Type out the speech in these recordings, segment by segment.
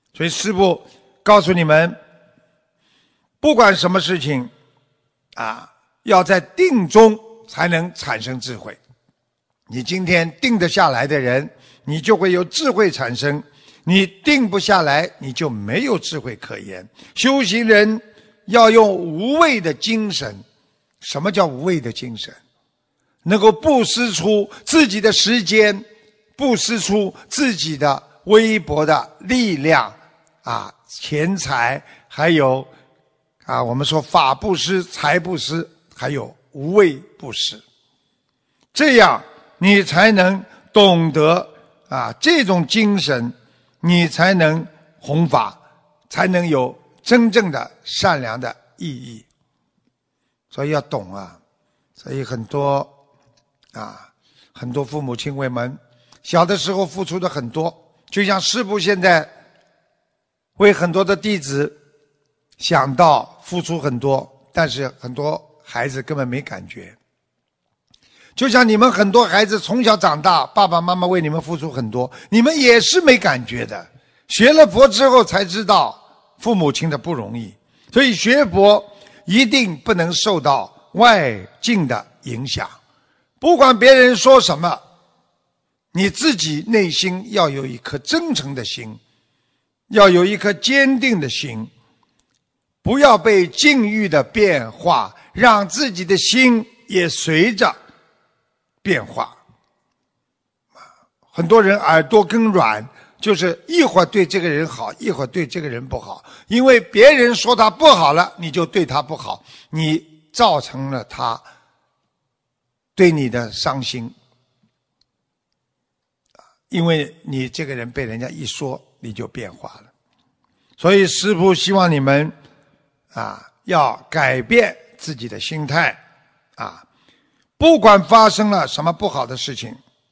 所以师父告诉你们，不管什么事情要在定中才能产生智慧。你今天定得下来的人，你就会有智慧产生；你定不下来，你就没有智慧可言。修行人要用无畏的精神。什么叫无畏的精神？能够布施出自己的时间，布施出自己的微薄的力量钱财，还有我们说法布施、财布施，还有无畏布施。这样你才能懂得这种精神，你才能弘法，才能有真正的善良的意义。所以要懂所以很多父母亲为们小的时候付出的很多，就像师父现在为很多的弟子想到付出很多，但是很多孩子根本没感觉。就像你们很多孩子从小长大，爸爸妈妈为你们付出很多，你们也是没感觉的。学了佛之后才知道父母亲的不容易，所以学佛一定不能受到外境的影响。不管别人说什么，你自己内心要有一颗真诚的心，要有一颗坚定的心，不要被境遇的变化让自己的心也随着变化。很多人耳朵更软，就是一会儿对这个人好，一会儿对这个人不好，因为别人说他不好了，你就对他不好，你造成了他对你的伤心。因为你这个人被人家一说，你就变化了。所以师父希望你们要改变自己的心态不管发生了什么不好的事情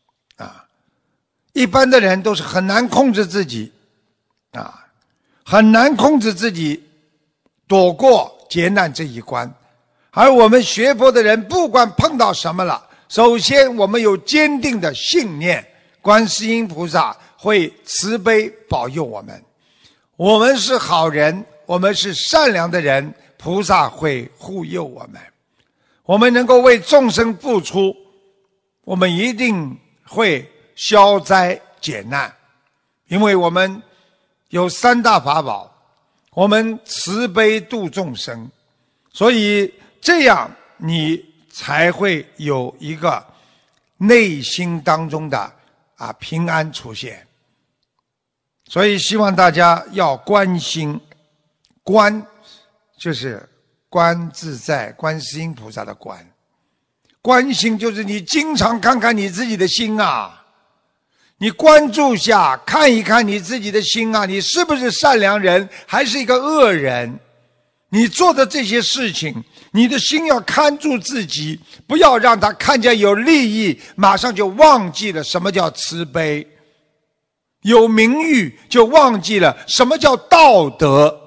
一般的人都是很难控制自己很难控制自己躲过劫难这一关。而我们学佛的人，不管碰到什么了，首先我们有坚定的信念，观世音菩萨会慈悲保佑我们。我们是好人，我们是善良的人，菩萨会护佑我们。我们能够为众生付出，我们一定会消灾解难。因为我们有三大法宝，我们慈悲度众生，所以这样你才会有一个内心当中的平安出现。所以希望大家要观心，观就是观自在观世音菩萨的观，观心就是你经常看看你自己的心你关注下，看一看你自己的心你是不是善良人还是一个恶人。你做的这些事情，你的心要看住自己，不要让他看见有利益马上就忘记了什么叫慈悲，有名誉就忘记了什么叫道德。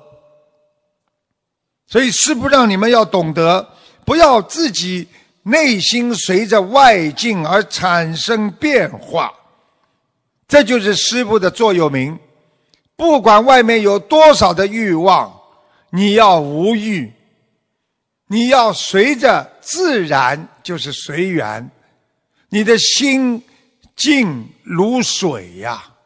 所以师父让你们要懂得，不要自己内心随着外境而产生变化。这就是师父的座右铭，不管外面有多少的欲望，你要无欲，你要随着自然，就是随缘，你的心静如水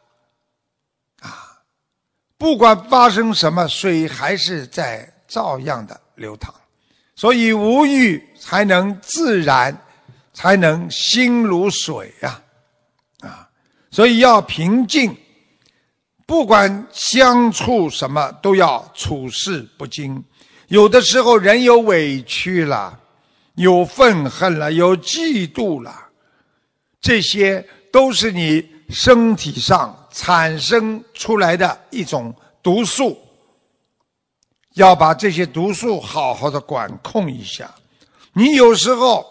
不管发生什么，水还是在照样的流淌。所以无欲才能自然，才能心如水所以要平静，不管相处什么都要处事不惊。有的时候人有委屈了，有愤恨了，有嫉妒了，这些都是你身体上产生出来的一种毒素，要把这些毒素好好的管控一下。你有时候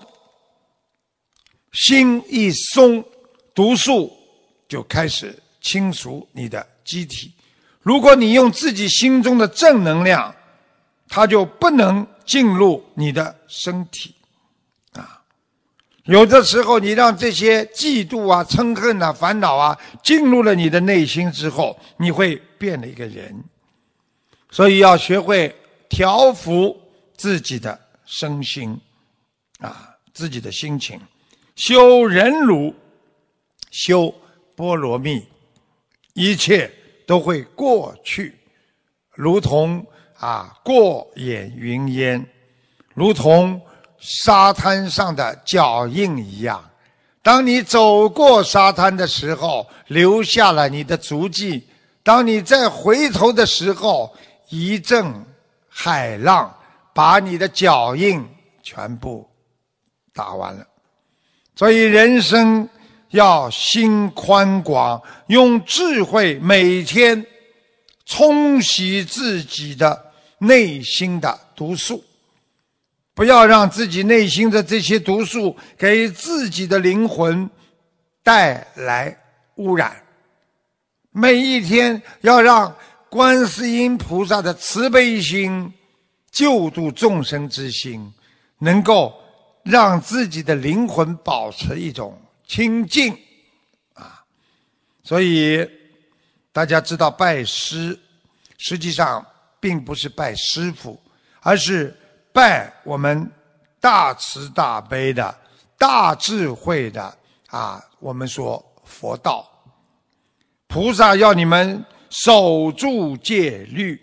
心一松，毒素就开始侵蚀你的机体。如果你用自己心中的正能量，它就不能进入你的身体有的时候你让这些嫉妒啊、嗔恨啊、烦恼啊进入了你的内心之后，你会变了一个人。所以要学会调伏自己的身心自己的心情，修忍辱，修波罗蜜，一切都会过去，如同过眼云烟，如同沙滩上的脚印一样。当你走过沙滩的时候，留下了你的足迹，当你再回头的时候，一阵海浪把你的脚印全部打完了。所以人生要心宽广，用智慧每天冲洗自己的内心的毒素，不要让自己内心的这些毒素给自己的灵魂带来污染。每一天要让观世音菩萨的慈悲心、救度众生之心，能够让自己的灵魂保持一种清净所以大家知道拜师实际上并不是拜师父，而是拜我们大慈大悲的大智慧的我们说佛道。菩萨要你们守住戒律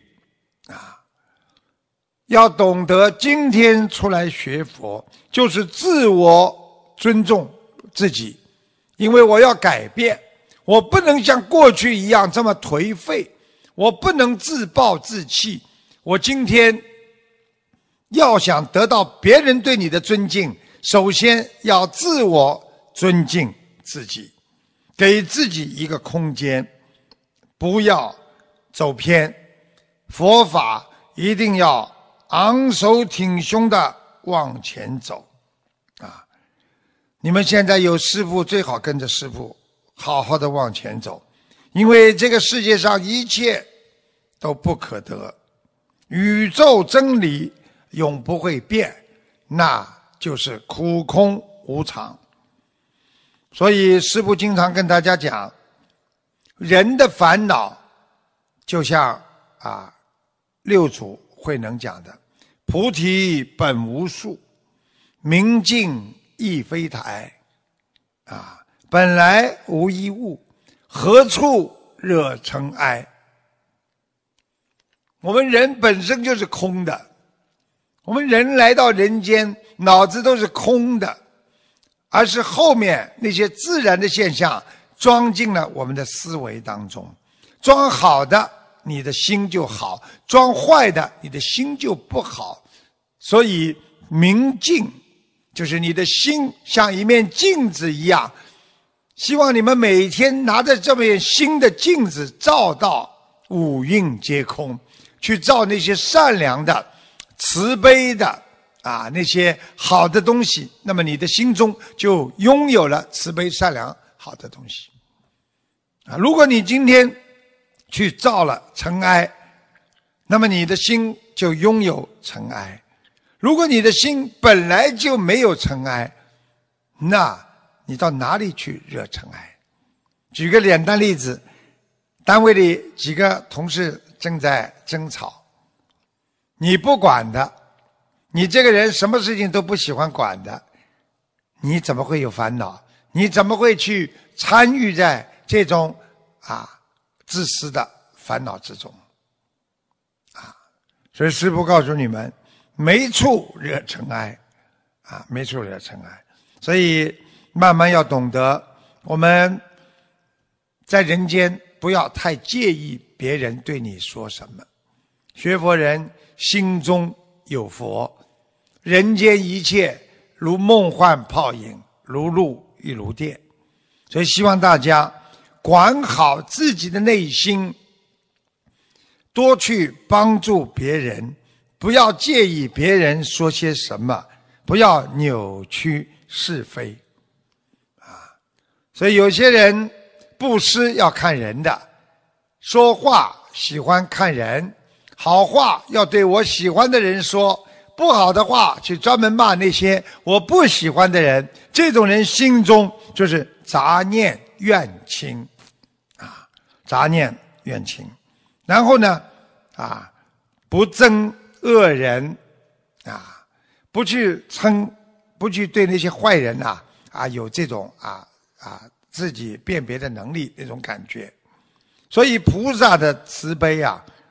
要懂得今天出来学佛就是自我尊重自己，因为我要改变，我不能像过去一样这么颓废，我不能自暴自弃，我今天要想得到别人对你的尊敬，首先要自我尊敬自己，给自己一个空间，不要走偏。佛法一定要昂首挺胸的往前走你们现在有师父，最好跟着师父好好的往前走，因为这个世界上一切都不可得，宇宙真理永不会变，那就是苦空无常。所以师父经常跟大家讲，人的烦恼就像六祖慧能讲的，菩提本无树，明镜亦非台本来无一物，何处惹尘埃。我们人本身就是空的，我们人来到人间脑子都是空的，而是后面那些自然的现象装进了我们的思维当中，装好的你的心就好，装坏的你的心就不好。所以明镜就是你的心像一面镜子一样，希望你们每天拿着这面新的镜子照到五蕴皆空，去照那些善良的慈悲的那些好的东西，那么你的心中就拥有了慈悲善良好的东西如果你今天去照了尘埃，那么你的心就拥有尘埃。如果你的心本来就没有尘埃，那你到哪里去惹尘埃？举个简单例子，单位里几个同事正在争吵，你不管的，你这个人什么事情都不喜欢管的，你怎么会有烦恼？你怎么会去参与在这种自私的烦恼之中所以师父告诉你们，没处惹尘埃没处惹尘埃。所以慢慢要懂得，我们在人间不要太介意别人对你说什么。学佛人心中有佛，人间一切如梦幻泡影，如露亦如电。所以希望大家管好自己的内心，多去帮助别人，不要介意别人说些什么，不要扭曲是非所以有些人布施要看人的，说话喜欢看人，好话要对我喜欢的人说， 不好的话去专门骂那些我不喜欢的人，这种人心中就是杂念怨轻啊，杂念怨轻。然后呢不憎恶人啊，不去对那些坏人有这种自己辨别的能力那种感觉。所以菩萨的慈悲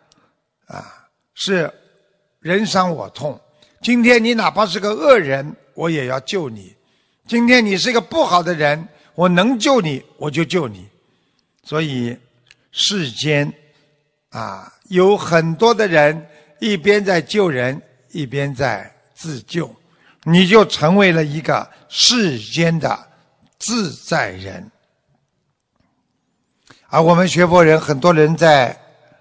是人伤我痛。今天你哪怕是个恶人，我也要救你；今天你是个不好的人，我能救你我就救你。所以世间有很多的人一边在救人，一边在自救，你就成为了一个世间的自在人。而我们学佛人，很多人在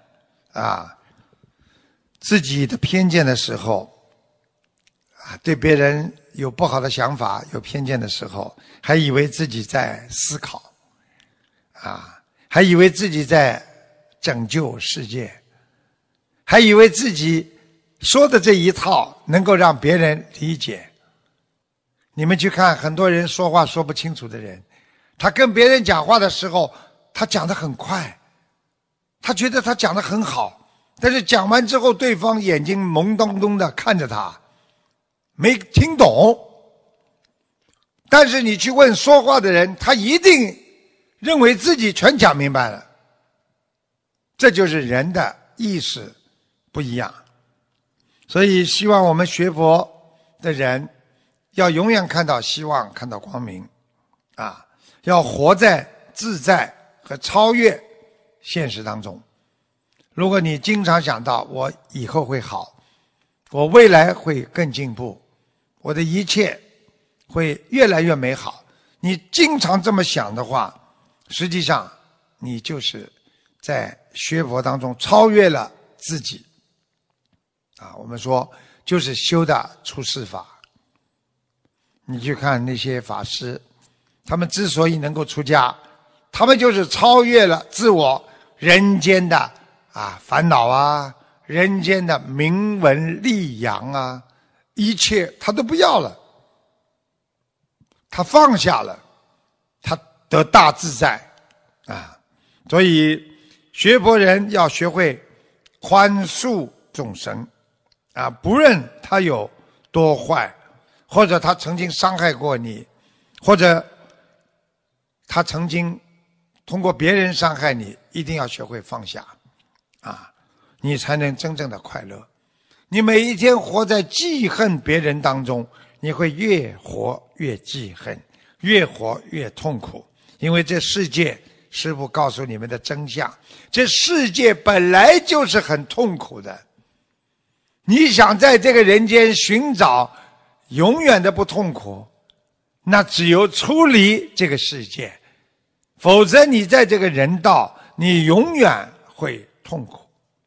自己的偏见的时候对别人有不好的想法有偏见的时候，还以为自己在思考还以为自己在拯救世界，还以为自己说的这一套能够让别人理解。你们去看很多人说话说不清楚的人，他跟别人讲话的时候，他讲得很快，他觉得他讲得很好，但是讲完之后对方眼睛懵咚咚的看着他，没听懂。但是你去问说话的人，他一定认为自己全讲明白了。这就是人的意识不一样。所以希望我们学佛的人要永远看到希望，看到光明要活在自在和超越现实当中。如果你经常想到我以后会好，我未来会更进步，我的一切会越来越美好，你经常这么想的话，实际上你就是在学佛当中超越了自己我们说就是修的出世法。你去看那些法师，他们之所以能够出家，他们就是超越了自我人间的烦恼人间的名闻利养一切他都不要了，他放下了，他得大自在所以学佛人要学会宽恕众生不论他有多坏，或者他曾经伤害过你，或者他曾经通过别人伤害你，一定要学会放下你才能真正的快乐。你每一天活在记恨别人当中，你会越活越记恨，越活越痛苦。因为这世界，师父告诉你们的真相，这世界本来就是很痛苦的。你想在这个人间寻找永远的不痛苦，那只有出离这个世界，否则你在这个人道，你永远会痛苦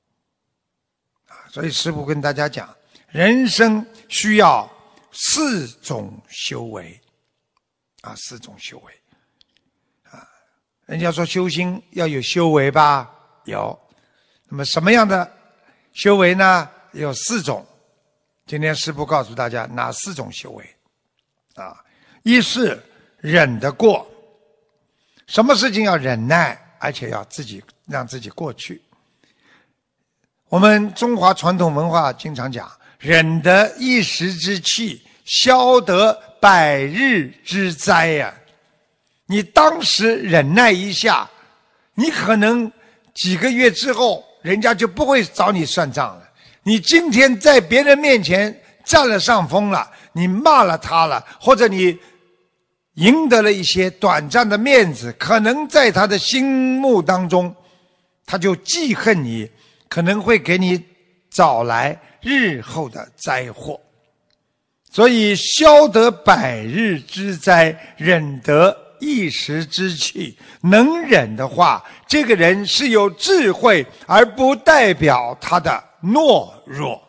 所以师父跟大家讲，人生需要4种修为4种修为人家说修心要有修为吧，有。那么什么样的修为呢？有4种。今天师父告诉大家哪4种修为一是忍得过，什么事情要忍耐，而且要让自己过去。我们中华传统文化经常讲，忍得一时之气，消得百日之灾你当时忍耐一下，你可能几个月之后人家就不会找你算账了。你今天在别人面前占了上风了，你骂了他了，或者你赢得了一些短暂的面子，可能在他的心目当中他就记恨你，可能会给你找来日后的灾祸。所以消得百日之灾，忍得一时之气。能忍的话，这个人是有智慧，而不代表他的懦弱。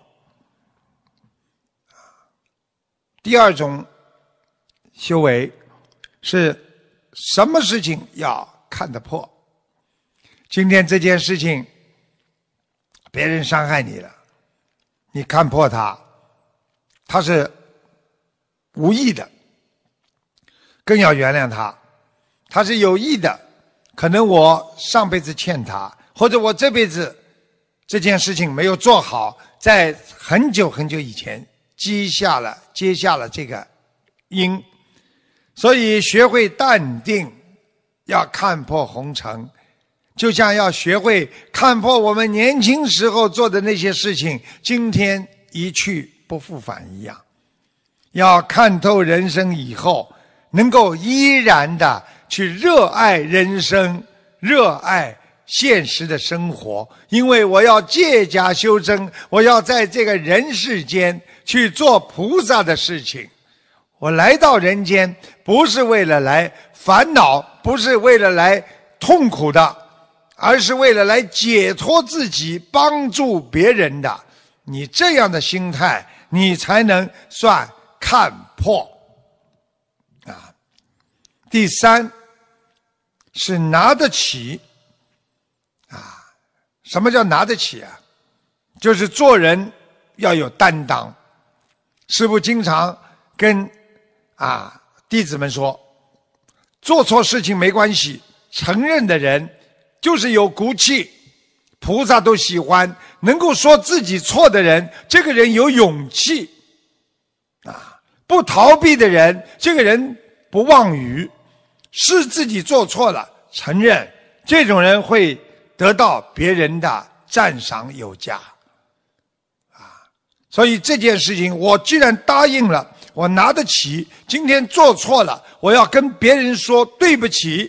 第2种修为是什么事情要看得破。今天这件事情别人伤害你了，你看破他他是无意的，更要原谅他。他是有意的，可能我上辈子欠他，或者我这辈子这件事情没有做好，在很久很久以前接下了这个因。所以学会淡定，要看破红尘，就像要学会看破我们年轻时候做的那些事情，今天一去不复返一样。要看透人生以后，能够依然的去热爱人生，热爱现实的生活。因为我要借假修真，我要在这个人世间去做菩萨的事情。我来到人间不是为了来烦恼，不是为了来痛苦的，而是为了来解脱自己，帮助别人的。你这样的心态，你才能算看破啊。第三是拿得起啊。什么叫拿得起啊？就是做人要有担当。师父经常跟弟子们说，做错事情没关系，承认的人就是有骨气。菩萨都喜欢能够说自己错的人，这个人有勇气不逃避的人，这个人不妄语，是自己做错了承认，这种人会得到别人的赞赏有加所以这件事情我既然答应了，我拿得起，今天做错了，我要跟别人说对不起，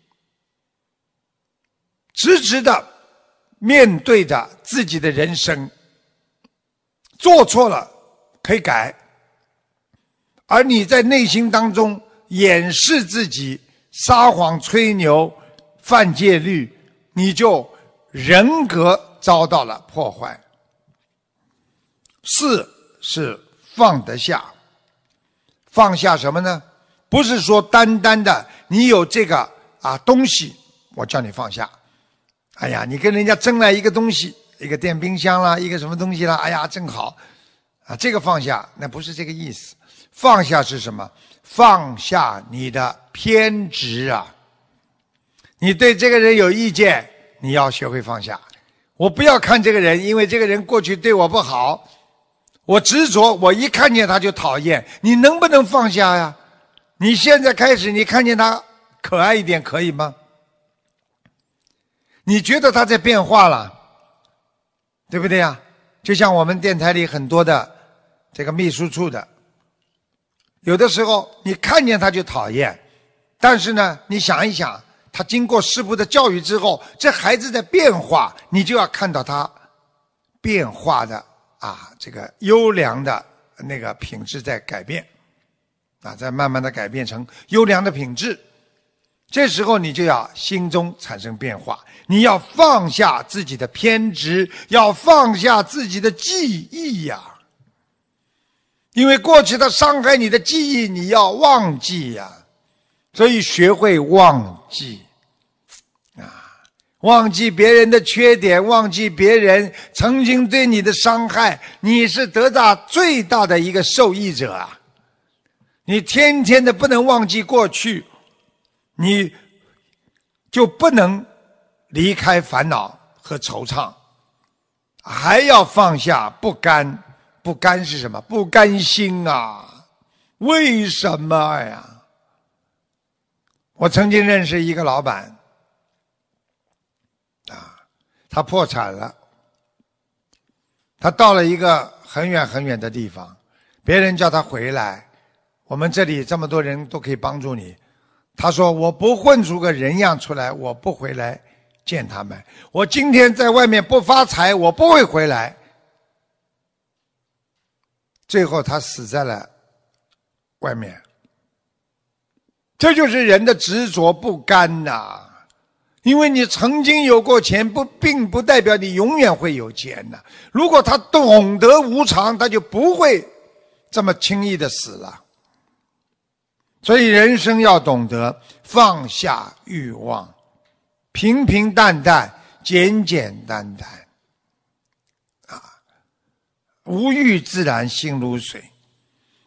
直直的面对着自己的人生。做错了可以改，而你在内心当中掩饰自己，撒谎吹牛，犯戒律，你就人格遭到了破坏。四是放得下。放下什么呢？不是说单单的你有这个东西我叫你放下。哎呀，你跟人家争来一个东西，一个电冰箱啦，一个什么东西啦，哎呀正好这个放下，那不是这个意思。放下是什么？放下你的偏执你对这个人有意见，你要学会放下。我不要看这个人，因为这个人过去对我不好，我执着，我一看见他就讨厌。你能不能放下呀？你现在开始，你看见他可爱一点可以吗？你觉得他在变化了，对不对呀？就像我们电台里很多的这个秘书处的，有的时候你看见他就讨厌，但是呢，你想一想，他经过师父的教育之后，这孩子在变化，你就要看到他变化的这个优良的那个品质在改变在慢慢的改变成优良的品质。这时候你就要心中产生变化，你要放下自己的偏执，要放下自己的记忆因为过去他伤害你的记忆，你要忘记所以学会忘记忘记别人的缺点，忘记别人曾经对你的伤害，你是得到最大的一个受益者你天天的不能忘记过去，你就不能离开烦恼和惆怅。还要放下不甘。不甘是什么？不甘心为什么呀？我曾经认识一个老板他破产了，他到了一个很远很远的地方，别人叫他回来，我们这里这么多人都可以帮助你。他说我不混出个人样出来，我不回来见他们。我今天在外面不发财，我不会回来。最后他死在了外面。这就是人的执着不甘因为你曾经有过钱，并不代表你永远会有钱如果他懂得无常，他就不会这么轻易的死了。所以人生要懂得放下欲望，平平淡淡，简简单单无欲自然心如水。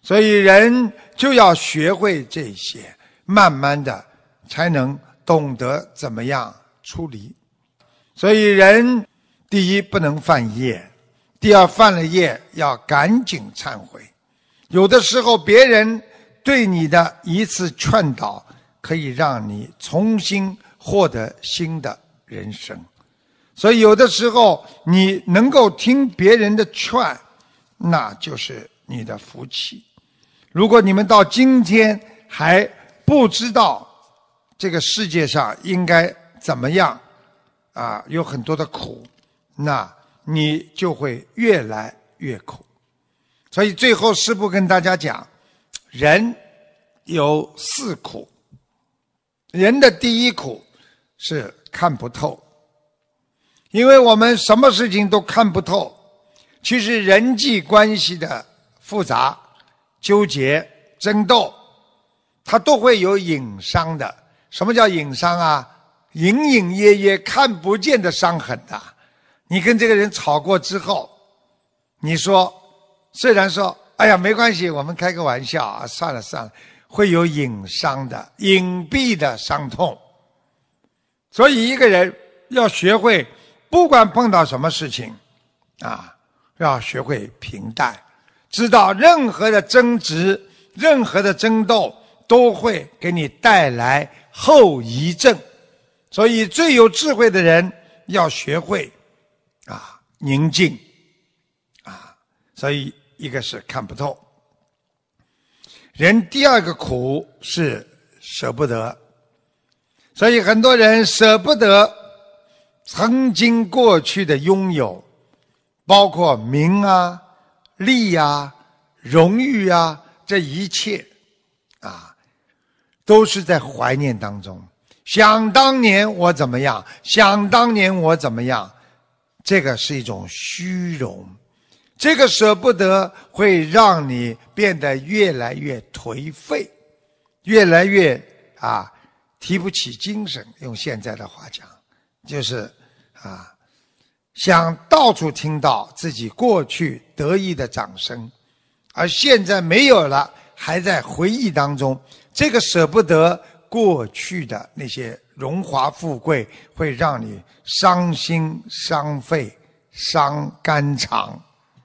所以人就要学会这些，慢慢的才能懂得怎么样处理。所以人第一不能犯业，第二犯了业要赶紧忏悔。有的时候别人对你的一次劝导，可以让你重新获得新的人生。所以有的时候你能够听别人的劝，那就是你的福气。如果你们到今天还不知道这个世界上应该怎么样有很多的苦，那你就会越来越苦。所以最后师父跟大家讲，人有4苦。人的第一苦是看不透，因为我们什么事情都看不透。其实人际关系的复杂、纠结、争斗，它都会有隐伤的。什么叫隐伤啊？隐隐约约看不见的伤痕的。你跟这个人吵过之后，你说虽然说哎呀没关系，我们开个玩笑啊，算了算了，会有隐伤的、隐蔽的伤痛。所以一个人要学会，不管碰到什么事情要学会平淡，知道任何的争执、任何的争斗都会给你带来后遗症。所以最有智慧的人要学会宁静所以一个是看不透。人第二个苦是舍不得。所以很多人舍不得曾经过去的拥有，包括名利荣誉这一切都是在怀念当中。想当年我怎么样，想当年我怎么样，这个是一种虚荣。这个舍不得会让你变得越来越颓废，越来越提不起精神。用现在的话讲，就是想到处听到自己过去得意的掌声，而现在没有了，还在回忆当中。这个舍不得过去的那些荣华富贵，会让你伤心伤肺伤肝肠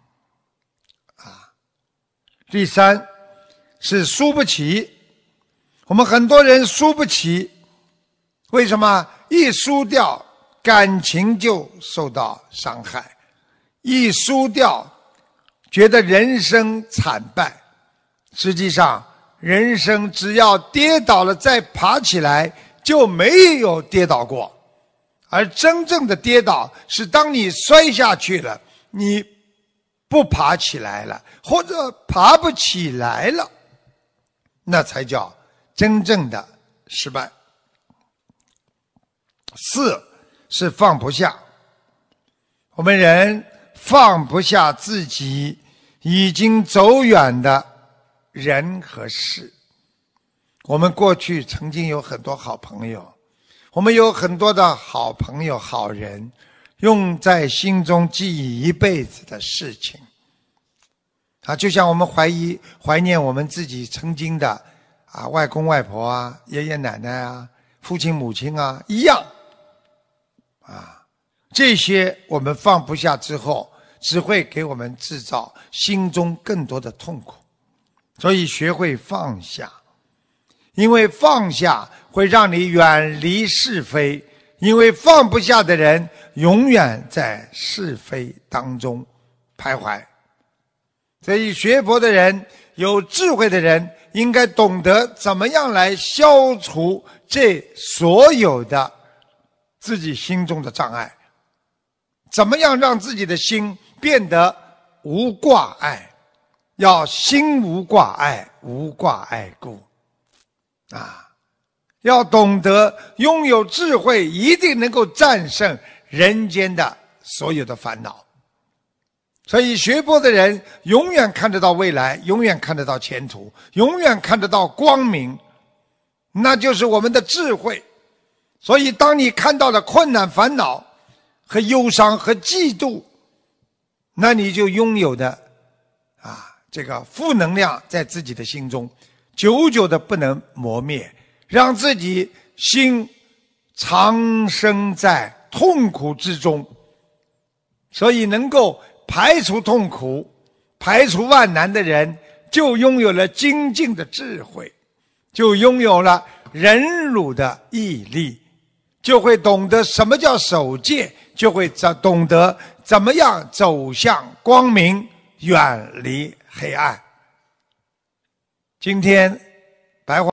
第三是输不起。我们很多人输不起，为什么？一输掉感情就受到伤害，一输掉觉得人生惨败。实际上人生只要跌倒了再爬起来，就没有跌倒过。而真正的跌倒是当你摔下去了，你不爬起来了，或者爬不起来了，那才叫真正的失败。4是放不下。我们人放不下自己已经走远的人和事。我们过去曾经有很多好朋友，我们有很多的好朋友好人，用在心中记忆一辈子的事情就像我们怀念我们自己曾经的外公外婆爷爷奶奶父亲母亲一样这些我们放不下之后，只会给我们制造心中更多的痛苦。所以学会放下，因为放下会让你远离是非，因为放不下的人永远在是非当中徘徊。所以学佛的人，有智慧的人，应该懂得怎么样来消除这所有的自己心中的障碍，怎么样让自己的心变得无挂碍。要心无挂碍，无挂碍故要懂得拥有智慧，一定能够战胜人间的所有的烦恼。所以学佛的人永远看得到未来，永远看得到前途，永远看得到光明，那就是我们的智慧。所以当你看到了困难烦恼和忧伤和嫉妒，那你就拥有的这个负能量在自己的心中，久久的不能磨灭，让自己心长生在痛苦之中。所以能够排除痛苦、排除万难的人，就拥有了精进的智慧，就拥有了忍辱的毅力，就会懂得什么叫守戒，就会懂得怎么样走向光明，远离黑暗。今天